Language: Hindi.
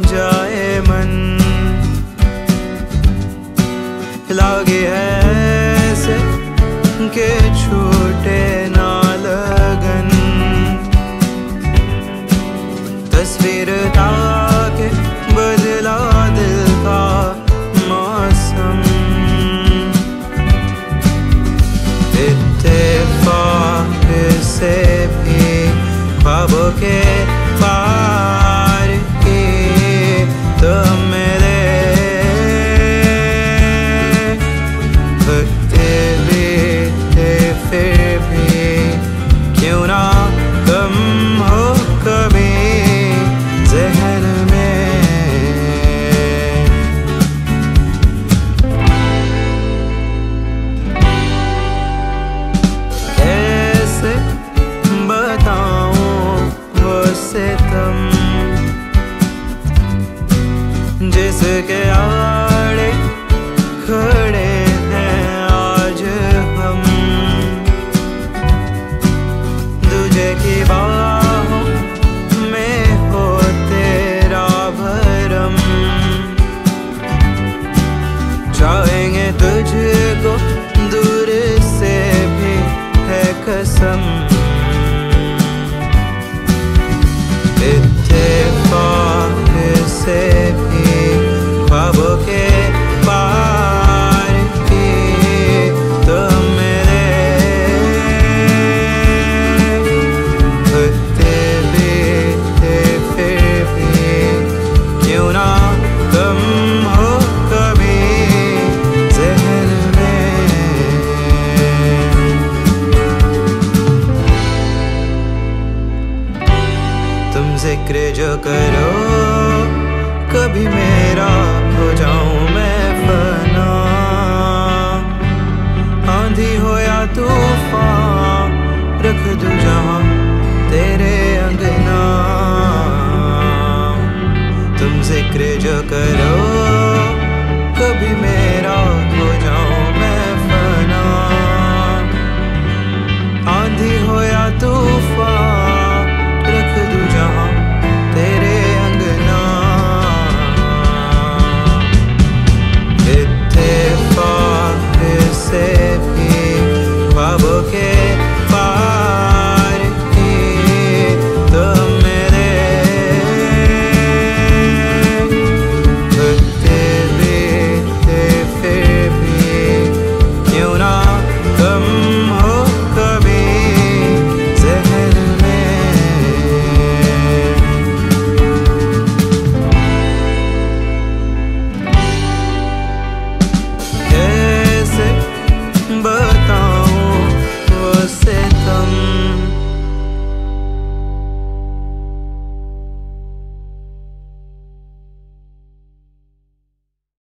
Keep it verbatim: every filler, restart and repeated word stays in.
जाए मन, लागे ऐसे के छूटे ना लगन, तस्वीर ताके बदला दिल का मौसम, इत्तेफाक से भी ख्वाबों के पार की तो मेरे वक्ते भी थे, फिर भी क्यों ना कम हो कभी ज़हन में। कैसे बताऊं वो सितम जिसके आड़े खड़े हैं आज हम, दूजे की बाहों में हो तेरा भरम, चाहेंगे तुझको दूर से भी है कसम, इत्तेफाक से भी ख्वाबों के पार की तो मेरे वक्ते भी थे, फिर भी क्यों ना कम हो कभी ज़हन में। तुम जिक्र जो करो कभी मेरा हो जाऊं मैं फना, आंधी हो या तूफान रख दूं जहां तेरे अंगना। तुम जिक्र जो करो कभी मेरा